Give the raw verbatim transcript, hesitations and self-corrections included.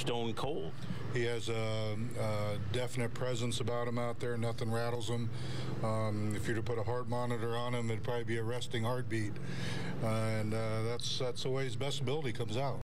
stone cold. He has a, a definite presence about him out there. Nothing rattles him. Um, if you were to put a heart monitor on him, it'd probably be a resting heartbeat. Uh, and uh, that's that's the way his best ability comes out.